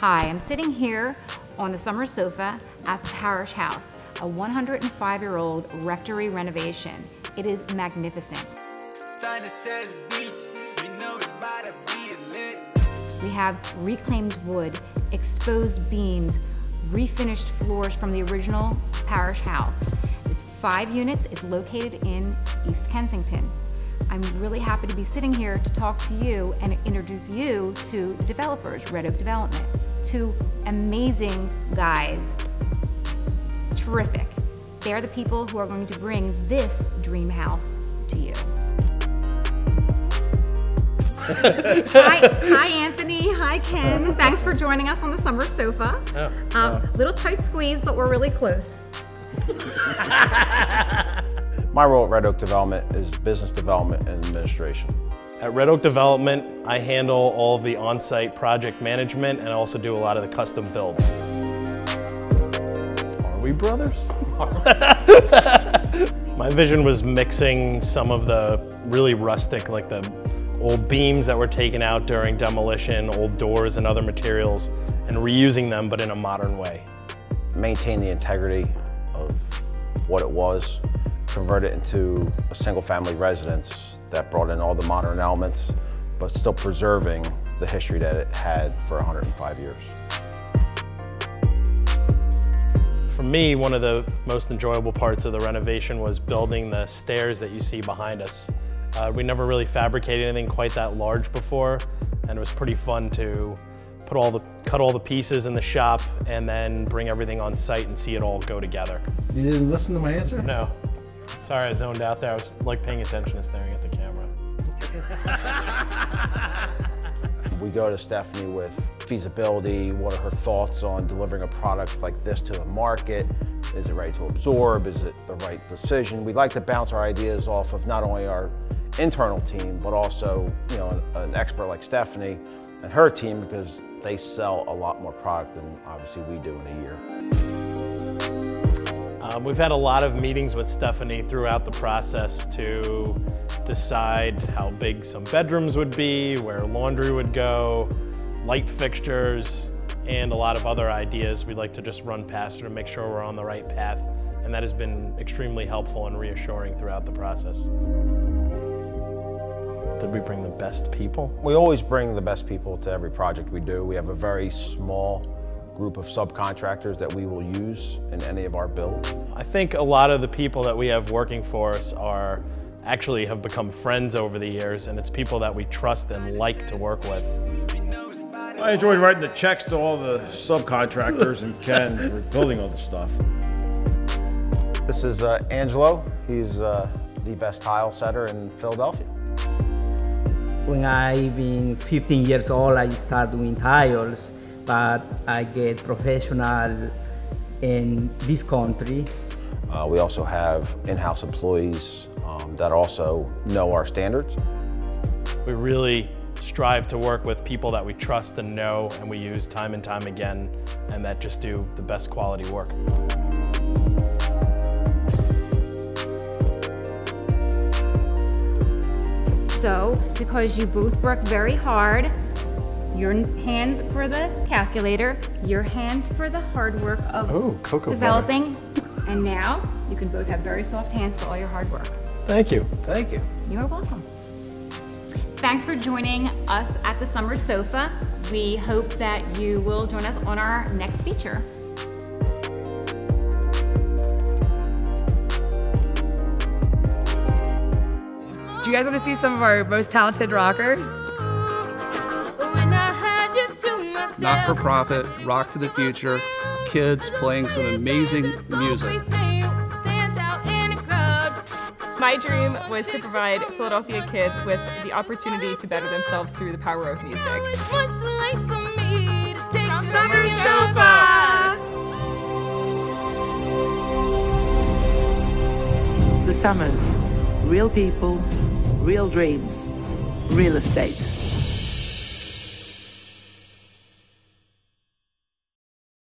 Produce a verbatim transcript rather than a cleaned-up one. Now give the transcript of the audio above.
Hi, I'm sitting here on the summer sofa at the Parish House, a one hundred five year old rectory renovation. It is magnificent. We have reclaimed wood, exposed beams, refinished floors from the original Parish House. It's five units, it's located in East Kensington. I'm really happy to be sitting here to talk to you and introduce you to the developers, Red Oak Development. Two amazing guys, terrific. They're the people who are going to bring this dream house to you. hi, hi Anthony, hi Ken. Thanks for joining us on the summer sofa. Oh, um, wow. Little tight squeeze, but we're really close. My role at Red Oak Development is business development and administration. At Red Oak Development, I handle all of the on-site project management and I also do a lot of the custom builds. Are we brothers? My vision was mixing some of the really rustic, like the old beams that were taken out during demolition, old doors and other materials, and reusing them, but in a modern way. Maintain the integrity of what it was, convert it into a single-family residence that brought in all the modern elements, but still preserving the history that it had for one hundred five years. For me, one of the most enjoyable parts of the renovation was building the stairs that you see behind us. Uh, we never really fabricated anything quite that large before, and it was pretty fun to put all the, cut all the pieces in the shop and then bring everything on site and see it all go together. You didn't listen to my answer? No. Sorry, I zoned out there. I was like paying attention and staring at the camera. We go to Stephanie with feasibility, what are her thoughts on delivering a product like this to the market? Is it ready to absorb? Is it the right decision? We like to bounce our ideas off of not only our internal team, but also, you know, an, an expert like Stephanie and her team, because they sell a lot more product than obviously we do in a year. Um, we've had a lot of meetings with Stephanie throughout the process to decide how big some bedrooms would be, where laundry would go, light fixtures, and a lot of other ideas we'd like to just run past her to make sure we're on the right path. And that has been extremely helpful and reassuring throughout the process. Did we bring the best people? We always bring the best people to every project we do. We have a very small group of subcontractors that we will use in any of our builds. I think a lot of the people that we have working for us are actually have become friends over the years, and it's people that we trust and like to work with. I enjoyed writing the checks to all the subcontractors and Ken for building all the stuff. This is uh, Angelo. He's uh, the best tile setter in Philadelphia. When I been fifteen years old, I started doing tiles, but I get professional in this country. Uh, we also have in-house employees um, that also know our standards. We really strive to work with people that we trust and know and we use time and time again, and that just do the best quality work. So, because you both work very hard, your hands for the calculator, your hands for the hard work of Ooh, cocoa developing, and now you can both have very soft hands for all your hard work. Thank you. Thank you. You're welcome. Thanks for joining us at the Summer Sofa. We hope that you will join us on our next feature. Do you guys want to see some of our most talented rockers? Not-for-profit, rock to the future, kids playing some amazing music. My dream was to provide Philadelphia kids with the opportunity to better themselves through the power of music. Summer Sofa! The Summers. Real people, real dreams, real estate.